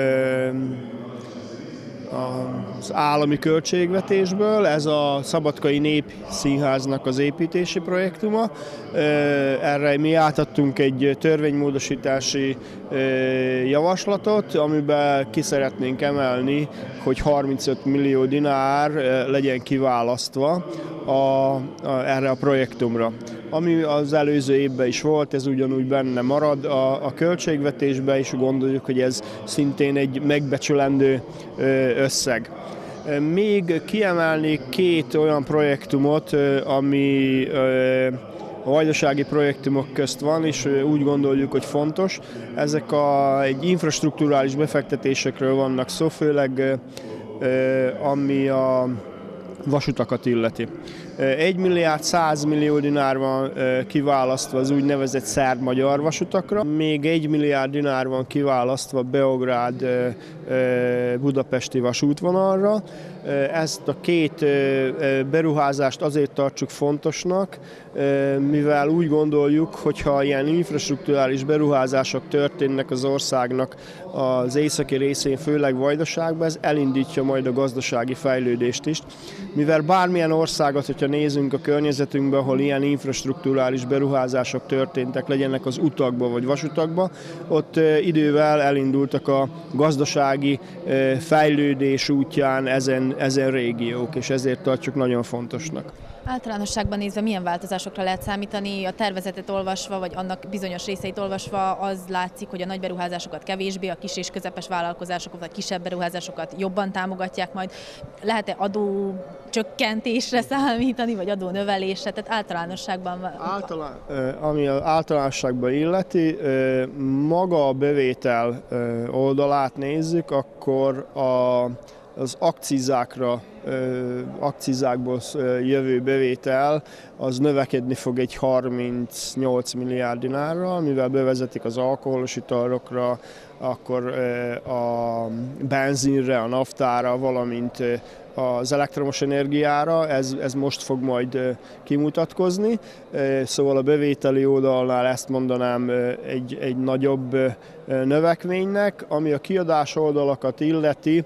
az állami költségvetésből. Ez a Szabadkai Népszínháznak az építési projektuma. Erre mi átadtunk egy törvénymódosítási javaslatot, amiben ki szeretnénk emelni, hogy harmincöt millió dinár legyen kiválasztva a, a, erre a projektumra. Ami az előző évben is volt, ez ugyanúgy benne marad a, a költségvetésben, és gondoljuk, hogy ez szintén egy megbecsülendő összeg. Még kiemelnék két olyan projektumot, ami a vajdasági projektumok közt van, és úgy gondoljuk, hogy fontos. Ezek a, egy infrastrukturális befektetésekről vannak szó, főleg ami a vasutakat illeti. egy milliárd száz millió dinár van kiválasztva az úgynevezett szerb-magyar vasutakra, még egy milliárd dinár van kiválasztva Beográd budapesti vasútvonalra. Ezt a két beruházást azért tartsuk fontosnak, mivel úgy gondoljuk, hogy ha ilyen infrastrukturális beruházások történnek az országnak az északi részén, főleg Vajdaságban, ez elindítja majd a gazdasági fejlődést is. Mivel bármilyen országot, hogyha nézünk a környezetünkben, ahol ilyen infrastrukturális beruházások történtek, legyenek az utakba vagy vasutakba, ott idővel elindultak a gazdasági fejlődés útján ezen, ezen régiók, és ezért tartjuk nagyon fontosnak. Általánosságban nézve milyen változásokra lehet számítani? A tervezetet olvasva, vagy annak bizonyos részeit olvasva az látszik, hogy a nagy beruházásokat kevésbé, a kis és közepes vállalkozásokat, vagy kisebb beruházásokat jobban támogatják majd. Lehet-e adó csökkentésre számítani, vagy adó növelésre? Tehát általánosságban... Általán, ami az általánosságban illeti, maga a bevétel oldalát nézzük, akkor a az akcizákra, akcizákból jövő bevétel az növekedni fog egy harmincnyolc milliárd dinárral, mivel bevezetik az alkoholos italokra, akkor a benzinre, a naftára, valamint az elektromos energiára, ez, ez most fog majd kimutatkozni. Szóval a bevételi oldalnál ezt mondanám egy, egy nagyobb növekménynek, ami a kiadás oldalakat illeti.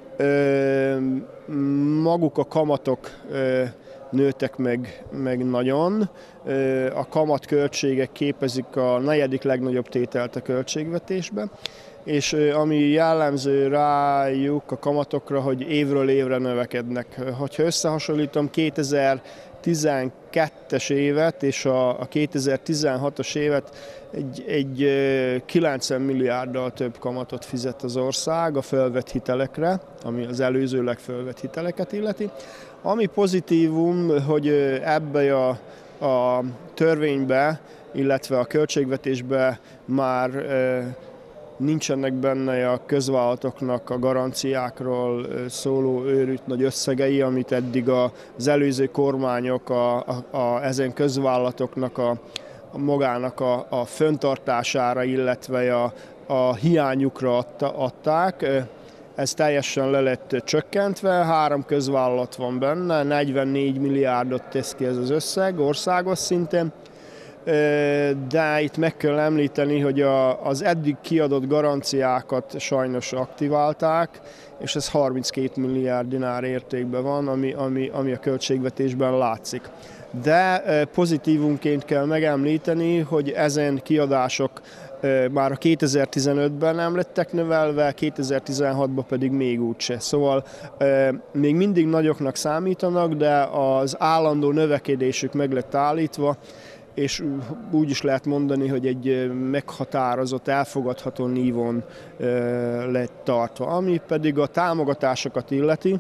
Maguk a kamatok nőttek meg, meg nagyon. A kamatköltségek képezik a negyedik legnagyobb tételt a költségvetésben, és ami jellemző rájuk a kamatokra, hogy évről évre növekednek. Ha összehasonlítom kétezer-tizenkettes évet és a kétezer-tizenhatos évet, egy, egy kilencven milliárddal több kamatot fizet az ország a fölvett hitelekre, ami az előzőleg fölvett hiteleket illeti. Ami pozitívum, hogy ebbe a, a törvénybe, illetve a költségvetésbe már nincsenek benne a közvállalatoknak a garanciákról szóló őrült nagy összegei, amit eddig az előző kormányok a, a, a, ezen közvállalatoknak a, a magának a, a fenntartására, illetve a, a hiányukra adta, adták. Ez teljesen le lett csökkentve, három közvállalat van benne, negyvennégy milliárdot tesz ki ez az összeg országos szinten, de itt meg kell említeni, hogy a, az eddig kiadott garanciákat sajnos aktiválták, és ez harminckét milliárd dinár értékben van, ami, ami, ami a költségvetésben látszik. De pozitívunként kell megemlíteni, hogy ezen kiadások már a kétezer-tizenötben nem lettek növelve, kétezer-tizenhatban pedig még úgyse. Szóval még mindig nagyoknak számítanak, de az állandó növekedésük meg lett állítva, és úgy is lehet mondani, hogy egy meghatározott, elfogadható nívon lett tartva. Ami pedig a támogatásokat illeti,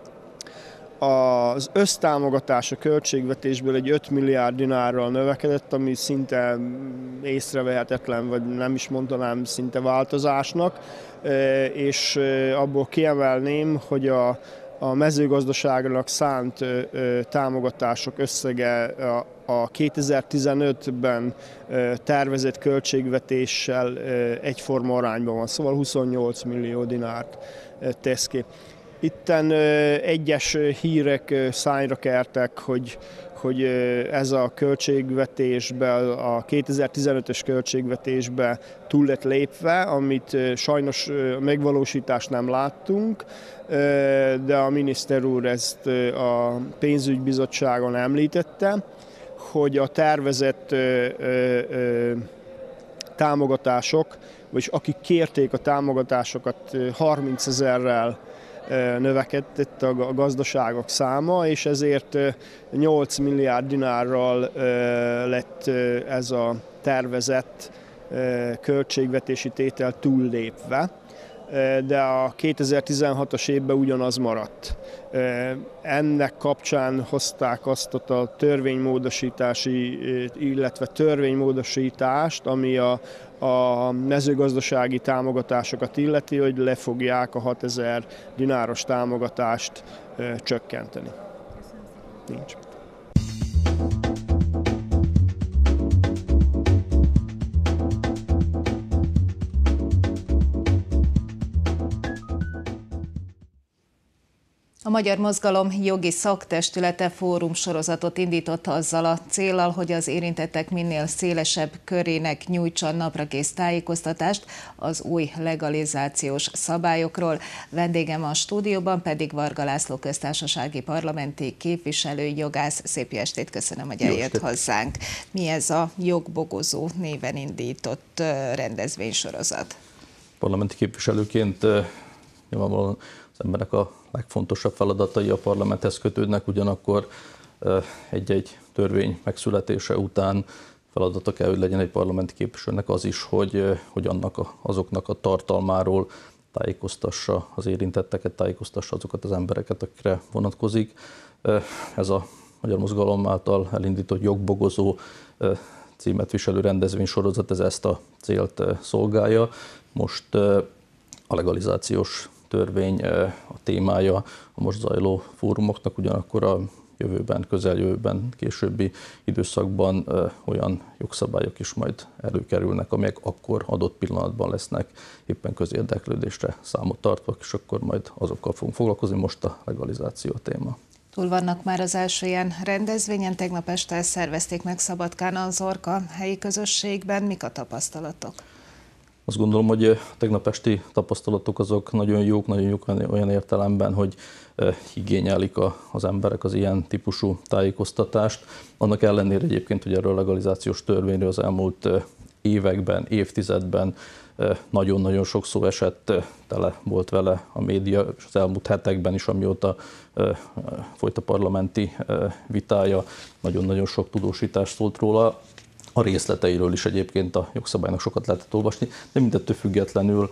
az össztámogatás a költségvetésből egy öt milliárd dinárral növekedett, ami szinte észrevehetetlen, vagy nem is mondanám szinte változásnak, és abból kiemelném, hogy a, a mezőgazdaságnak szánt támogatások összege a, a kétezer-tizenötben tervezett költségvetéssel egyforma arányban van, szóval huszonnyolc millió dinárt tesz ki. Itten egyes hírek szányra kertek, hogy, hogy ez a költségvetésbe, a kétezer-tizenötös költségvetésbe túl lett lépve, amit sajnos megvalósítást nem láttunk, de a miniszter úr ezt a pénzügybizottságon említette, hogy a tervezett támogatások, vagyis akik kérték a támogatásokat harmincezerrel növekedett a gazdaságok száma, és ezért nyolc milliárd dinárral lett ez a tervezett költségvetési tétel túllépve, de a kétezer-tizenhatos évben ugyanaz maradt. Ennek kapcsán hozták azt a törvénymódosítási, illetve törvénymódosítást, ami a, a mezőgazdasági támogatásokat illeti, hogy le fogják a hatezer dináros támogatást csökkenteni. Nincs. A Magyar Mozgalom jogi szaktestülete fórum sorozatot indított azzal a céllal, hogy az érintettek minél szélesebb körének nyújtson naprakész tájékoztatást az új legalizációs szabályokról. Vendégem a stúdióban pedig Varga László köztársasági parlamenti képviselő, jogász. Szép estét, köszönöm, hogy eljött hozzánk. Mi ez a Jogbogozó néven indított rendezvénysorozat? Parlamenti képviselőként nyilvánvalóan az emberek a legfontosabb feladatai a parlamenthez kötődnek, ugyanakkor egy-egy törvény megszületése után feladata kell, hogy legyen egy parlamenti képviselőnek az is, hogy, hogy annak a, azoknak a tartalmáról tájékoztassa az érintetteket, tájékoztassa azokat az embereket, akikre vonatkozik. Ez a Magyar Mozgalom által elindított Jogbogozó címet viselő rendezvénysorozat, ez ezt a célt szolgálja. Most a legalizációs törvény a témája a most zajló fórumoknak, ugyanakkor a jövőben, közeljövőben, későbbi időszakban olyan jogszabályok is majd előkerülnek, amelyek akkor adott pillanatban lesznek éppen közérdeklődésre számot tartva, és akkor majd azokkal fogunk foglalkozni. Most a legalizáció téma. Túl vannak már az első ilyen rendezvényen, tegnap este szervezték meg Szabadkán a Zorka helyi közösségben. Mik a tapasztalatok? Azt gondolom, hogy a tegnap esti tapasztalatok azok nagyon jók, nagyon jók olyan értelemben, hogy igényelik az emberek az ilyen típusú tájékoztatást. Annak ellenére egyébként, hogy erről a legalizációs törvényről az elmúlt években, évtizedben nagyon-nagyon sok szó esett, tele volt vele a média, és az elmúlt hetekben is, amióta folyt a parlamenti vitája, nagyon-nagyon sok tudósítás szólt róla. A részleteiről is egyébként a jogszabálynak sokat lehetett olvasni, de mindettől függetlenül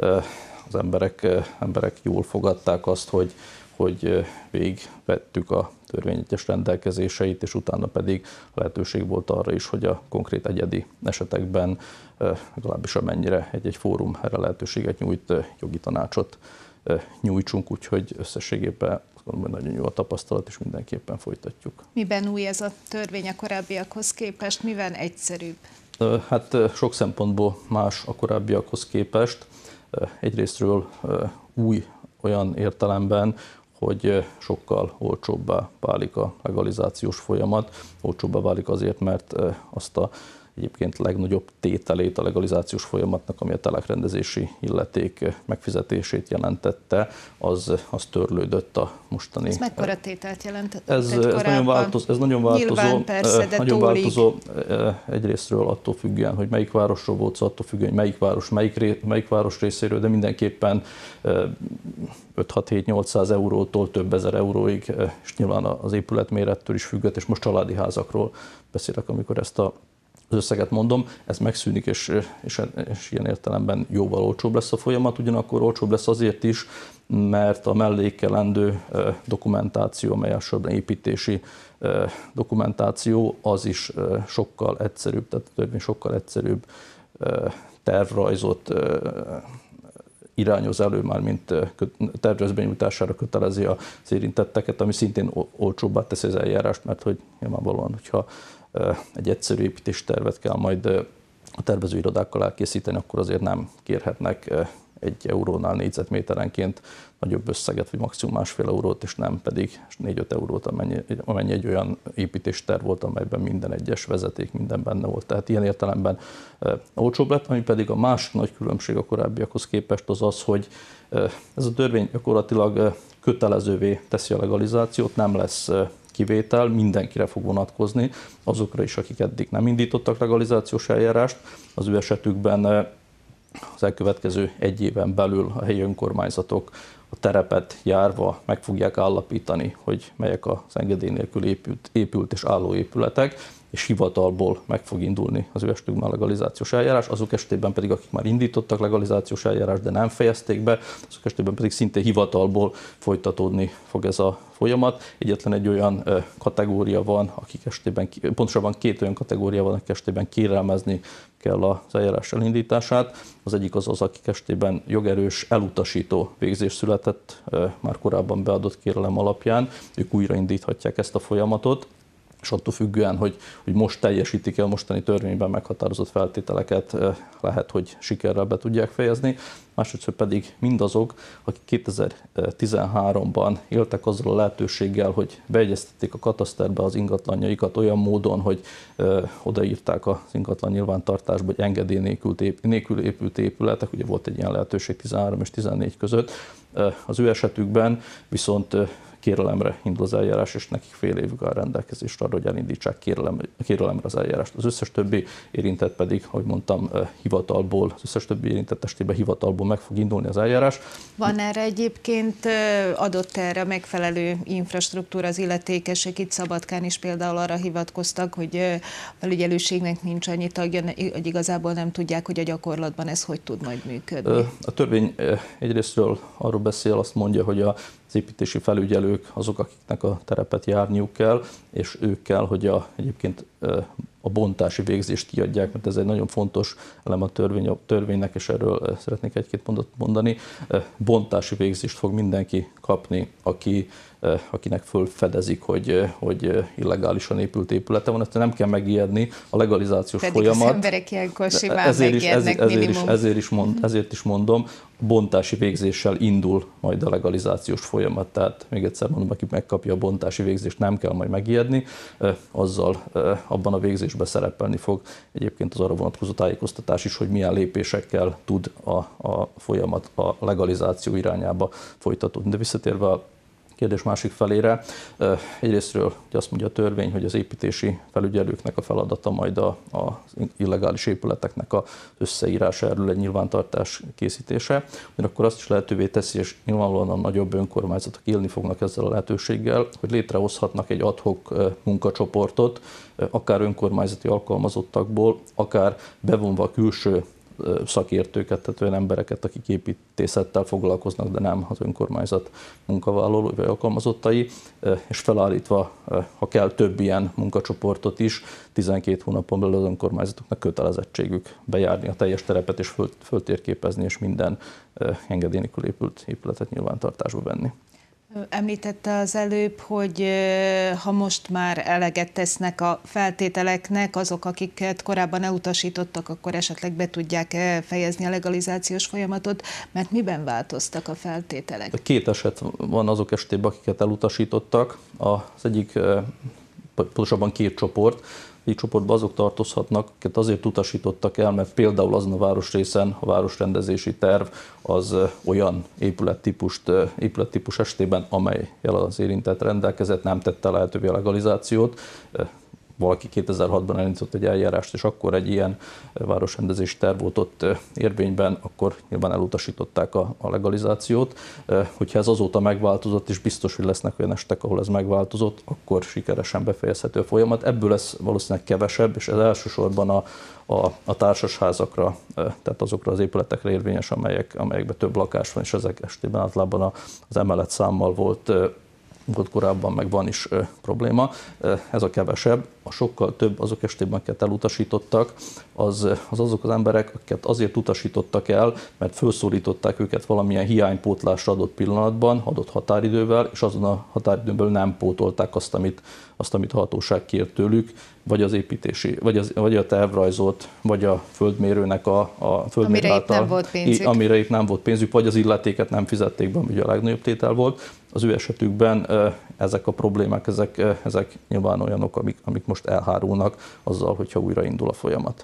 az emberek, emberek jól fogadták azt, hogy, hogy végigvettük a törvény egyes rendelkezéseit, és utána pedig lehetőség volt arra is, hogy a konkrét egyedi esetekben legalábbis amennyire egy-egy fórum erre lehetőséget nyújt, jogi tanácsot nyújtsunk, úgyhogy összességében nagyon jó a tapasztalat, és mindenképpen folytatjuk. Miben új ez a törvény a korábbiakhoz képest? Miben egyszerűbb? Hát sok szempontból más a korábbiakhoz képest. Egyrésztről új olyan értelemben, hogy sokkal olcsóbbá válik a legalizációs folyamat. Olcsóbbá válik azért, mert azt a egyébként legnagyobb tételét a legalizációs folyamatnak, ami a telekrendezési illeték megfizetését jelentette, az, az törlődött a mostani... Ez mekkora tételt jelentett? Ez, ez, nagyon, változ, ez nagyon változó. Nyilván persze, de nagyon tólig. változó egyrésztről attól függően, hogy melyik városról volt szó, attól függően, hogy melyik város, melyik, ré, melyik város részéről, de mindenképpen öt-hat-hét-nyolcszáz eurótól több ezer euróig, és nyilván az épületmérettől is függött, és most családi házakról beszélek, amikor ezt a az összeget mondom, ez megszűnik, és, és, és ilyen értelemben jóval olcsóbb lesz a folyamat, ugyanakkor olcsóbb lesz azért is, mert a mellékelendő dokumentáció, amely elsősorban építési dokumentáció, az is sokkal egyszerűbb, tehát a törvény sokkal egyszerűbb tervrajzot irányoz elő, már mint tervrajz benyújtására kötelezi az érintetteket, ami szintén olcsóbbá teszi az eljárást, mert hogy nyilvánvalóan, hogyha egy egyszerű építéstervet kell majd a tervezőirodákkal elkészíteni, akkor azért nem kérhetnek egy eurónál négyzetméterenként nagyobb összeget, vagy maximum másfél eurót, és nem pedig négy-öt eurót, amennyi, amennyi egy olyan építésterv volt, amelyben minden egyes vezeték, minden benne volt. Tehát ilyen értelemben olcsóbb lett, ami pedig a másik nagy különbség a korábbiakhoz képest az az, hogy ez a törvény gyakorlatilag kötelezővé teszi a legalizációt, nem lesz kivétel, mindenkire fog vonatkozni, azokra is, akik eddig nem indítottak legalizációs eljárást. Az ő esetükben az elkövetkező egy éven belül a helyi önkormányzatok a terepet járva meg fogják állapítani, hogy melyek az engedély nélkül épült, épült és álló épületek, és hivatalból meg fog indulni az ő esetükben a legalizációs eljárás, azok esetében pedig, akik már indítottak legalizációs eljárást, de nem fejezték be, azok esetében pedig szintén hivatalból folytatódni fog ez a folyamat. Egyetlen egy olyan kategória van, akik esetében, pontosabban két olyan kategória van, akik esetében kérelmezni kell az eljárás elindítását. Az egyik az az, akik esetében jogerős elutasító végzés született már korábban beadott kérelem alapján, ők újraindíthatják ezt a folyamatot, és attól függően, hogy, hogy most teljesítik-e a mostani törvényben meghatározott feltételeket, lehet, hogy sikerrel be tudják fejezni. Másodszor pedig mindazok, akik kétezer-tizenháromban éltek azzal a lehetőséggel, hogy beegyeztették a kataszterbe az ingatlanjaikat olyan módon, hogy ö, odaírták az ingatlan nyilvántartásba, hogy engedély nélkül, ép, nélkül épült épületek, ugye volt egy ilyen lehetőség tizenhárom és tizennégy között. Az ő esetükben viszont kérelemre indul az eljárás, és nekik fél évük áll rendelkezésre arra, hogy elindítsák kérelem, kérelemre az eljárást. Az összes többi érintett pedig, ahogy mondtam, hivatalból, az összes többi érintett estében hivatalból meg fog indulni az eljárás. Van erre egyébként adott erre megfelelő infrastruktúra, az illetékesek itt Szabadkán is például arra hivatkoztak, hogy a felügyelőségnek nincs annyi tagja, hogy igazából nem tudják, hogy a gyakorlatban ez hogy tud majd működni. A törvény egyrésztről arról beszél, azt mondja, hogy a az építési felügyelők azok, akiknek a terepet járniuk kell, és ők kell, hogy a, egyébként a bontási végzést kiadják, mert ez egy nagyon fontos elem a, törvény, a törvénynek, és erről szeretnék egy-két mondatot mondani. Bontási végzést fog mindenki kapni, aki, akinek fölfedezik, hogy, hogy illegálisan épült épülete van. Ezt nem kell megijedni, a legalizációs Pedig folyamat. Az emberek ilyenkor simán ezért is, ezért, ezért, is, ezért, is mond, ezért is mondom, bontási végzéssel indul majd a legalizációs folyamat. Tehát még egyszer mondom, aki megkapja a bontási végzést, nem kell majd megijedni, azzal abban a végzésben szerepelni fog egyébként az arra vonatkozó tájékoztatás is, hogy milyen lépésekkel tud a, a folyamat a legalizáció irányába folytatódni. De visszatérve a kérdés másik felére, egyrésztről azt mondja a törvény, hogy az építési felügyelőknek a feladata majd az illegális épületeknek az összeírása, erről egy nyilvántartás készítése, ugyanakkor azt is lehetővé teszi, és nyilvánvalóan a nagyobb önkormányzatok élni fognak ezzel a lehetőséggel, hogy létrehozhatnak egy ad hoc munkacsoportot, akár önkormányzati alkalmazottakból, akár bevonva a külső szakértőket, tehát olyan embereket, akik építészettel foglalkoznak, de nem az önkormányzat munkavállalói vagy alkalmazottai, és felállítva, ha kell, több ilyen munkacsoportot is, tizenkét hónapon belül az önkormányzatoknak kötelezettségük bejárni a teljes terepet és föl, föltérképezni, és minden engedély nélkül épült épületet nyilvántartásba venni. Említette az előbb, hogy ha most már eleget tesznek a feltételeknek, azok, akiket korábban elutasítottak, akkor esetleg be tudják fejezni a legalizációs folyamatot, mert miben változtak a feltételek? Két eset van azok esetében, akiket elutasítottak. Az egyik, pontosabban két csoport. Így csoportban azok tartozhatnak, akiket azért utasítottak el, mert például azon a városrészen a városrendezési terv az olyan épülettípust, épülettípus esetében, amelyel az érintett rendelkezett, nem tette lehetővé a legalizációt. Valaki kétezer-hatban elindított egy eljárást, és akkor egy ilyen városrendezési terv volt ott érvényben, akkor nyilván elutasították a, a legalizációt. Hogyha ez azóta megváltozott, és biztos, hogy lesznek olyan estek, ahol ez megváltozott, akkor sikeresen befejezhető a folyamat. Ebből lesz valószínűleg kevesebb, és ez elsősorban a, a, a társasházakra, tehát azokra az épületekre érvényes, amelyek, amelyekben több lakás van, és ezek esetében általában az emelet számmal volt volt korábban, meg van is ö, probléma. Ez a kevesebb, a sokkal több azok esetében, akiket elutasítottak, az, az azok az emberek, akiket azért utasítottak el, mert felszólították őket valamilyen hiánypótlásra adott pillanatban, adott határidővel, és azon a határidőből nem pótolták azt, amit, azt, amit a hatóság kért tőlük, vagy az építési, vagy, az, vagy a tervrajzot, vagy a földmérőnek a, a földmérő amire által, épp nem volt pénzük. amire épp nem volt pénzük, vagy az illetéket nem fizették be, ami ugye a legnagyobb tétel volt. Az ő esetükben ezek a problémák, ezek, ezek nyilván olyanok, amik, amik most elhárulnak azzal, hogyha újraindul a folyamat.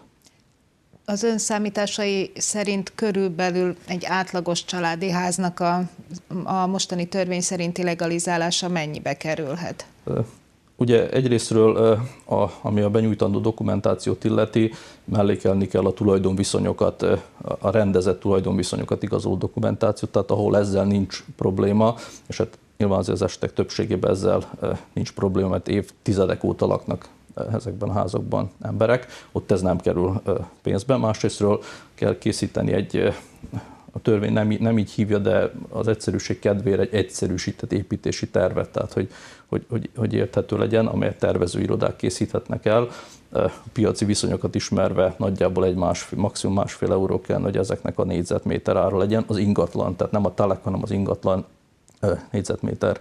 Az ön számításai szerint körülbelül egy átlagos családi háznak a, a mostani törvény szerinti legalizálása mennyibe kerülhet? Ugye egyrésztről, a, ami a benyújtandó dokumentációt illeti, mellékelni kell a tulajdonviszonyokat, a rendezett tulajdonviszonyokat igazoló dokumentációt, tehát ahol ezzel nincs probléma, és hát nyilván azért az esetek többségében ezzel nincs probléma, mert évtizedek óta laknak ezekben a házakban emberek, ott ez nem kerül pénzbe. Másrésztről kell készíteni egy, a törvény nem, nem így hívja, de az egyszerűség kedvére egy egyszerűsített építési tervet, tehát hogy, hogy, hogy, hogy érthető legyen, amelyet tervezőirodák készíthetnek el. A piaci viszonyokat ismerve nagyjából egy másfél, maximum másfél euró kell, hogy ezeknek a négyzetméter ára legyen. Az ingatlan, tehát nem a telek, hanem az ingatlan négyzetméter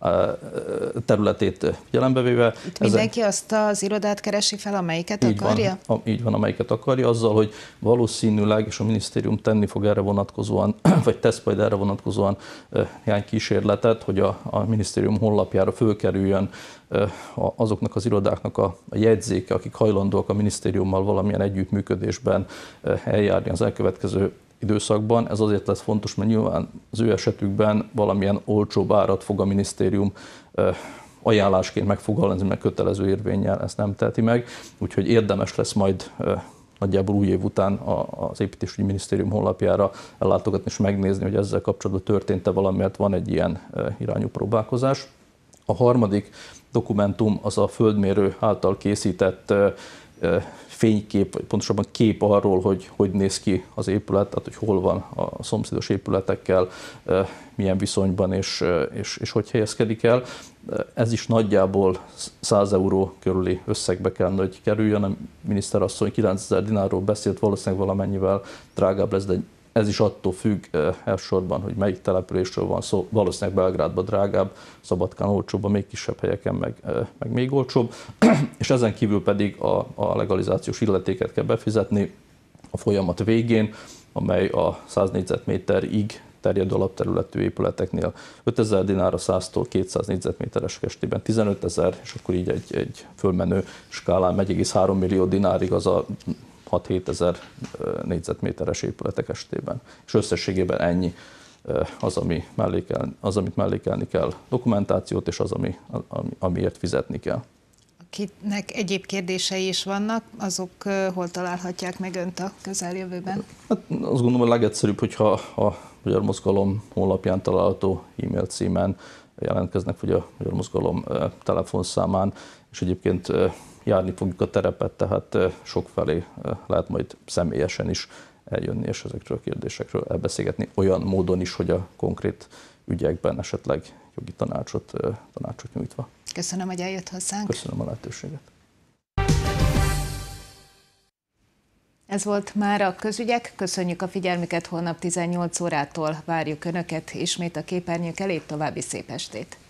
területét figyelembe véve. Itt mindenki azt az irodát keresi fel, amelyiket így akarja? Van, így van, amelyiket akarja, azzal, hogy valószínűleg, és a minisztérium tenni fog erre vonatkozóan, vagy tesz majd erre vonatkozóan néhány kísérletet, hogy a, a minisztérium honlapjára fölkerüljön azoknak az irodáknak a jegyzéke, akik hajlandóak a minisztériummal valamilyen együttműködésben eljárni az elkövetkező időszakban. Ez azért lesz fontos, mert nyilván az ő esetükben valamilyen olcsóbb árat fog a minisztérium ajánlásként megfogalmazni, mert kötelező érvénnyel ezt nem teheti meg. Úgyhogy érdemes lesz majd nagyjából új év után az Építésügyi Minisztérium honlapjára ellátogatni és megnézni, hogy ezzel kapcsolatban történt-e valami, mert van egy ilyen irányú próbálkozás. A harmadik dokumentum az a földmérő által készített fénykép, vagy pontosabban kép arról, hogy hogy néz ki az épület, tehát hogy hol van a szomszédos épületekkel, milyen viszonyban és, és, és hogy helyezkedik el. Ez is nagyjából száz euró körüli összegbe kell, hogy kerüljön. A miniszterasszony kilencezer dinárról beszélt, valószínűleg valamennyivel drágább lesz, de ez is attól függ elsősorban, hogy melyik településről van szó. Valószínűleg Belgrádban drágább, Szabadkán olcsóbb, a még kisebb helyeken meg, meg még olcsóbb. És ezen kívül pedig a, a legalizációs illetéket kell befizetni a folyamat végén, amely a száz négyzetméterig terjedő alapterületű épületeknél ötezer dinár, a száztól kétszáz négyzetméteres esetében tizenötezer, és akkor így egy, egy fölmenő skálán egy egész három millió dinárig az a hat-hét ezer négyzetméteres épületek esetében. És összességében ennyi az, ami mellékel, az, amit mellékelni kell dokumentációt, és az, ami, ami, amiért fizetni kell. Akinek egyéb kérdései is vannak, azok hol találhatják meg önt a közeljövőben? Hát azt gondolom, a legegyszerűbb, hogyha a Magyar Mozgalom honlapján található e-mail címen jelentkeznek, vagy a Magyar Mozgalom telefonszámán, és egyébként járni fogjuk a terepet, tehát sokfelé lehet majd személyesen is eljönni, és ezekről a kérdésekről elbeszélgetni, olyan módon is, hogy a konkrét ügyekben esetleg jogi tanácsot, tanácsot nyújtva. Köszönöm, hogy eljött hozzánk. Köszönöm a lehetőséget. Ez volt már a közügyek, köszönjük a figyelmüket, holnap tizennyolc órától várjuk Önöket ismét a képernyők elé, további szép estét!